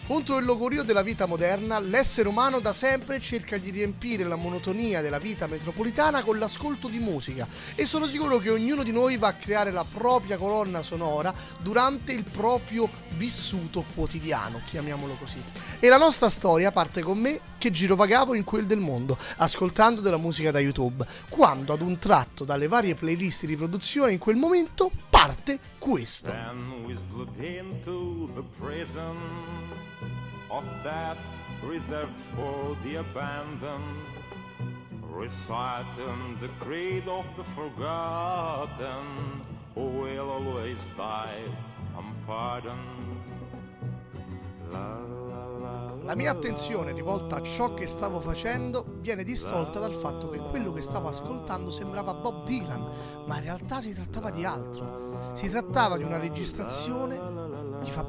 Contro il logorio della vita moderna, l'essere umano da sempre cerca di riempire la monotonia della vita metropolitana con l'ascolto di musica e sono sicuro che ognuno di noi va a creare la propria colonna sonora durante il proprio vissuto quotidiano, chiamiamolo così. E la nostra storia parte con me che girovagavo in quel del mondo, ascoltando della musica da YouTube, quando ad un tratto dalle varie playlist di riproduzione in quel momento parte questo. Of death reserved for the abandoned, reciting the creed of the forgotten, who will always die unpardoned. La mia attenzione rivolta a ciò che stavo facendo viene distolta dal fatto che quello che stavo ascoltando sembrava Bob Dylan, ma in realtà si trattava di altro. Si trattava di una registrazione di